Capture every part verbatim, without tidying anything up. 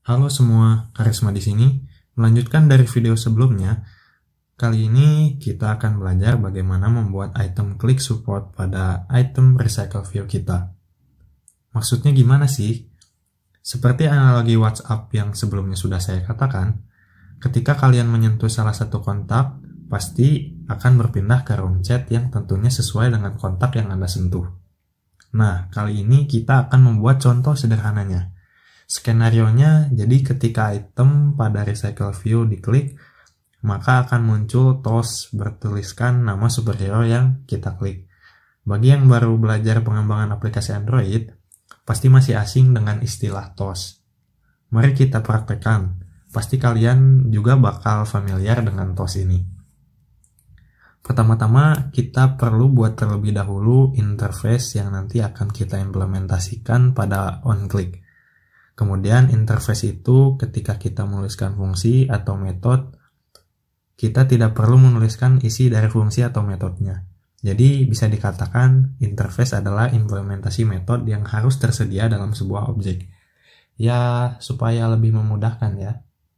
Halo semua, Karisma di sini. Melanjutkan dari video sebelumnya, kali ini kita akan belajar bagaimana membuat item click support pada item recycle view kita. Maksudnya gimana sih? Seperti analogi WhatsApp yang sebelumnya sudah saya katakan, ketika kalian menyentuh salah satu kontak, pasti akan berpindah ke room chat yang tentunya sesuai dengan kontak yang Anda sentuh. Nah, kali ini kita akan membuat contoh sederhananya. Skenarionya, jadi ketika item pada recycle view diklik, maka akan muncul toast bertuliskan nama superhero yang kita klik. Bagi yang baru belajar pengembangan aplikasi Android, pasti masih asing dengan istilah toast. Mari kita praktekkan, pasti kalian juga bakal familiar dengan toast ini. Pertama-tama, kita perlu buat terlebih dahulu interface yang nanti akan kita implementasikan pada onClick. Kemudian interface itu ketika kita menuliskan fungsi atau metode, kita tidak perlu menuliskan isi dari fungsi atau metodenya. Jadi bisa dikatakan interface adalah implementasi metode yang harus tersedia dalam sebuah objek. Ya, supaya lebih memudahkan ya.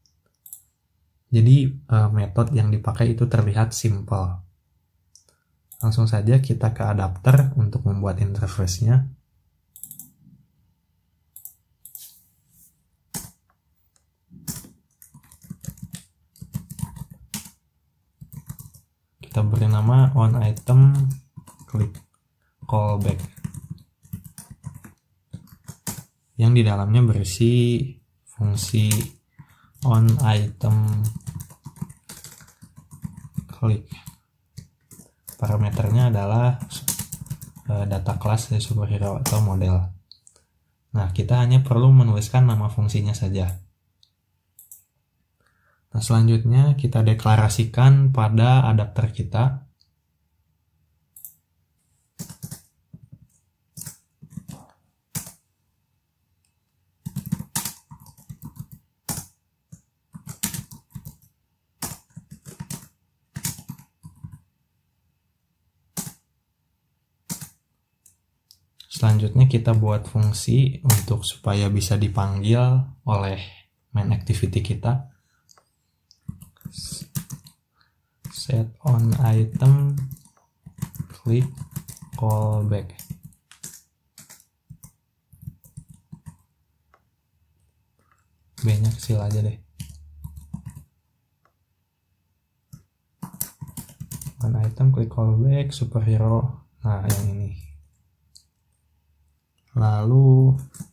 Jadi metode yang dipakai itu terlihat simple. Langsung saja kita ke adapter untuk membuat interface-nya. Kita beri nama onItem click callback yang di dalamnya berisi fungsi onItem click. Parameternya adalah uh, data class dari superhero atau model. Nah, kita hanya perlu menuliskan nama fungsinya saja. Nah, selanjutnya kita deklarasikan pada adapter kita. Selanjutnya kita buat fungsi untuk supaya bisa dipanggil oleh main activity kita. Set on item click callback. B-nya kecil aja deh. On item click callback superhero. Nah, yang ini. Lalu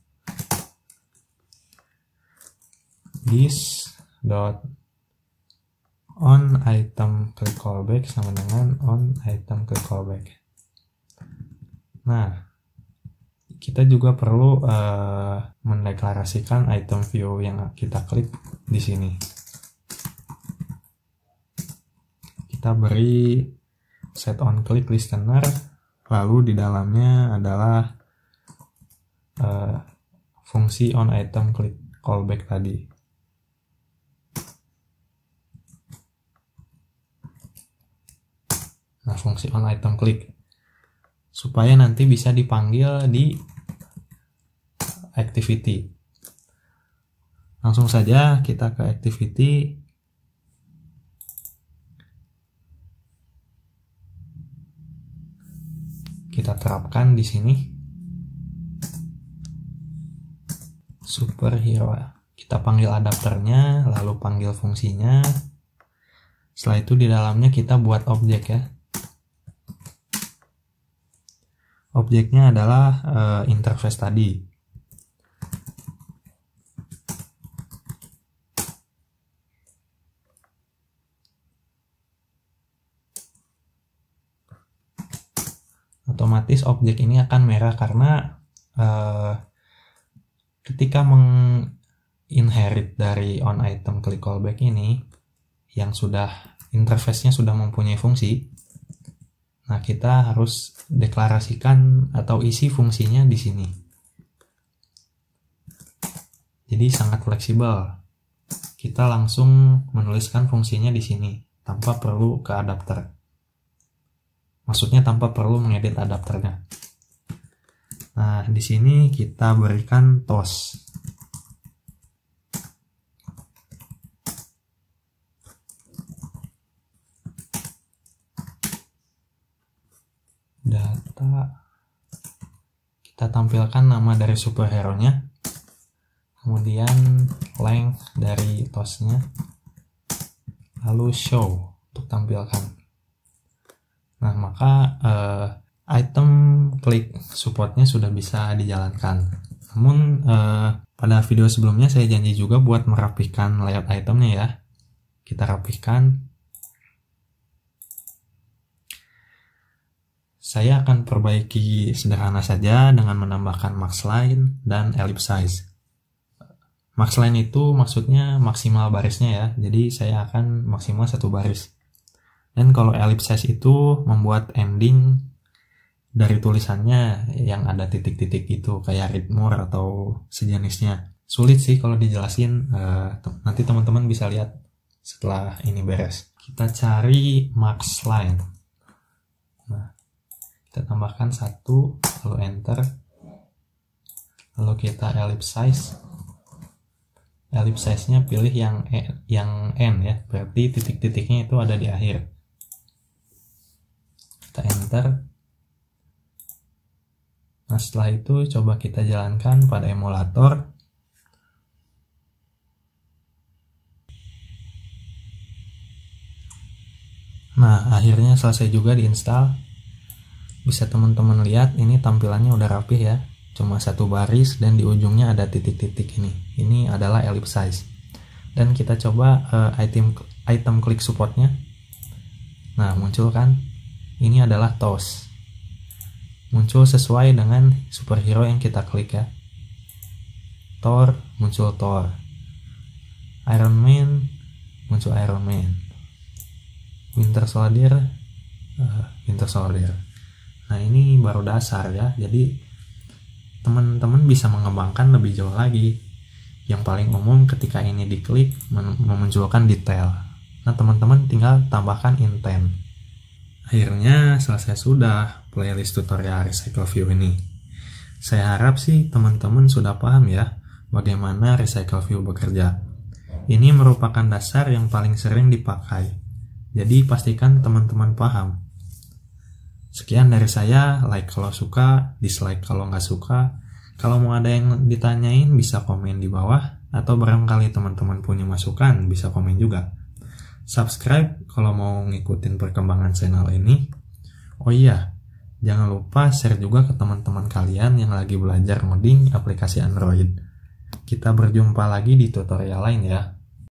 this dot on item click callback sama dengan on item click callback. Nah, kita juga perlu uh, mendeklarasikan item view yang kita klik di sini. Kita beri set on click listener, lalu di dalamnya adalah uh, fungsi on item click callback tadi. Nah, fungsi on item click supaya nanti bisa dipanggil di activity. Langsung saja kita ke activity. Kita terapkan di sini superhero. Kita panggil adapternya, lalu panggil fungsinya. Setelah itu di dalamnya kita buat objek ya. Objeknya adalah uh, interface tadi. Otomatis objek ini akan merah karena uh, ketika menginherit dari onItem click callback ini yang sudah interface-nya sudah mempunyai fungsi. Nah, kita harus deklarasikan atau isi fungsinya di sini. Jadi sangat fleksibel. Kita langsung menuliskan fungsinya di sini tanpa perlu ke adapter. Maksudnya tanpa perlu mengedit adapternya. Nah, di sini kita berikan toast. kita kita tampilkan nama dari superhero-nya, kemudian length dari tosnya, lalu show untuk tampilkan. Nah, maka uh, item klik supportnya sudah bisa dijalankan. Namun uh, pada video sebelumnya saya janji juga buat merapikan layout itemnya ya. Kita rapihkan. Saya akan perbaiki sederhana saja dengan menambahkan max line dan ellipse size. Max line itu maksudnya maksimal barisnya ya, jadi saya akan maksimal satu baris. Dan kalau ellipse size itu membuat ending dari tulisannya yang ada titik-titik itu, kayak read more atau sejenisnya. Sulit sih kalau dijelasin, uh, nanti teman-teman bisa lihat setelah ini beres. Kita cari max line. Nah, kita tambahkan satu, lalu enter, lalu kita ellipse size. Ellipse size nya pilih yang e, yang N ya, berarti titik-titiknya itu ada di akhir. Kita enter. Nah, setelah itu coba kita jalankan pada emulator. Nah, akhirnya selesai juga diinstal. Bisa teman-teman lihat ini tampilannya udah rapih ya, cuma satu baris dan di ujungnya ada titik-titik ini. Ini adalah ellipse size. Dan kita coba uh, item item klik supportnya. Nah, muncul kan? Ini adalah toss. Muncul sesuai dengan superhero yang kita klik ya. Thor, muncul Thor. Iron Man, muncul Iron Man. Winter Soldier, uh, Winter Soldier. Nah, ini baru dasar ya, jadi teman-teman bisa mengembangkan lebih jauh lagi. Yang paling umum ketika ini diklik memunculkan detail. Nah, teman-teman tinggal tambahkan intent. Akhirnya selesai sudah playlist tutorial Recycle View ini. Saya harap sih teman-teman sudah paham ya bagaimana Recycle View bekerja. Ini merupakan dasar yang paling sering dipakai. Jadi pastikan teman-teman paham. Sekian dari saya, like kalau suka, dislike kalau nggak suka. Kalau mau ada yang ditanyain bisa komen di bawah, atau barangkali teman-teman punya masukan bisa komen juga. Subscribe kalau mau ngikutin perkembangan channel ini. Oh iya, jangan lupa share juga ke teman-teman kalian yang lagi belajar ngoding aplikasi Android. Kita berjumpa lagi di tutorial lain ya.